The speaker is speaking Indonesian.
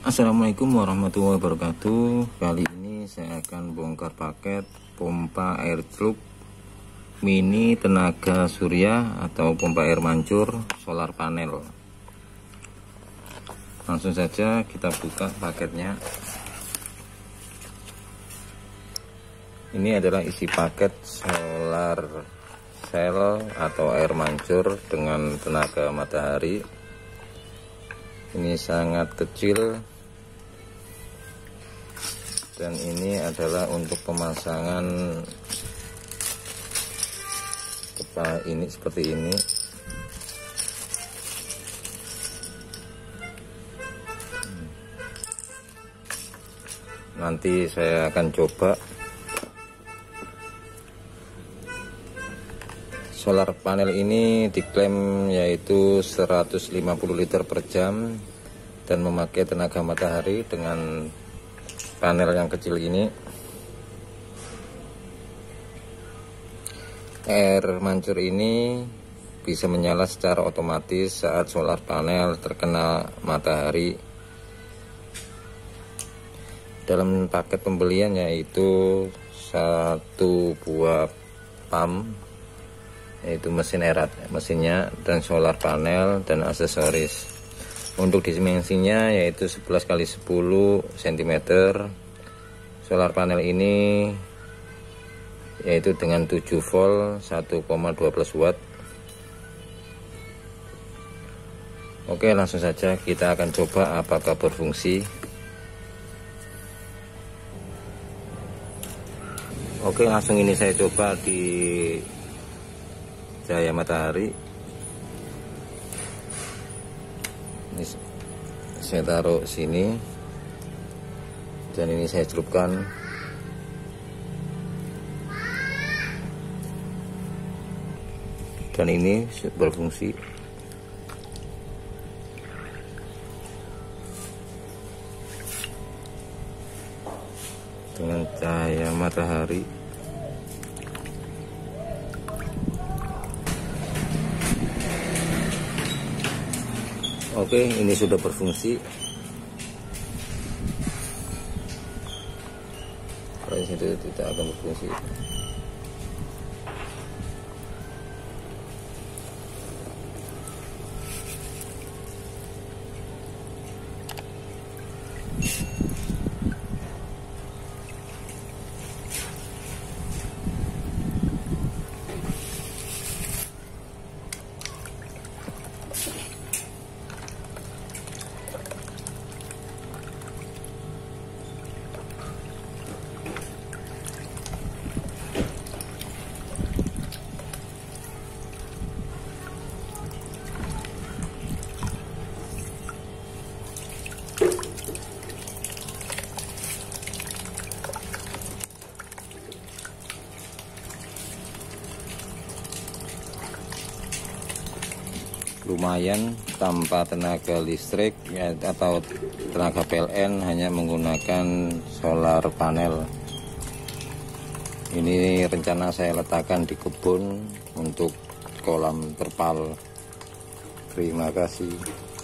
Assalamualaikum warahmatullahi wabarakatuh. Kali ini saya akan bongkar paket pompa air truk mini tenaga surya atau pompa air mancur solar panel. Langsung saja kita buka paketnya. Ini adalah isi paket solar cell atau air mancur dengan tenaga matahari. Ini sangat kecil dan ini adalah untuk pemasangan ini seperti ini. Nanti saya akan coba. Solar panel ini diklaim yaitu 150 liter per jam dan memakai tenaga matahari dengan panel yang kecil ini. Air mancur ini bisa menyala secara otomatis saat solar panel terkena matahari. Dalam paket pembelian yaitu satu buah pump, yaitu mesin erat mesinnya, dan solar panel dan aksesoris. Untuk dimensinya yaitu 11 x 10 cm. Solar panel ini yaitu dengan 7 volt 1,12 watt. Oke, langsung saja kita akan coba apakah berfungsi. Oke, langsung ini saya coba di cahaya matahari. Ini saya taruh sini dan ini saya celupkan. Dan ini berfungsi. Dengan cahaya matahari. Oke, ini sudah berfungsi. Kalau itu tidak akan berfungsi. Lumayan tanpa tenaga listrik ya, atau tenaga PLN, hanya menggunakan solar panel. Ini rencana saya letakkan di kebun untuk kolam terpal. Terima kasih.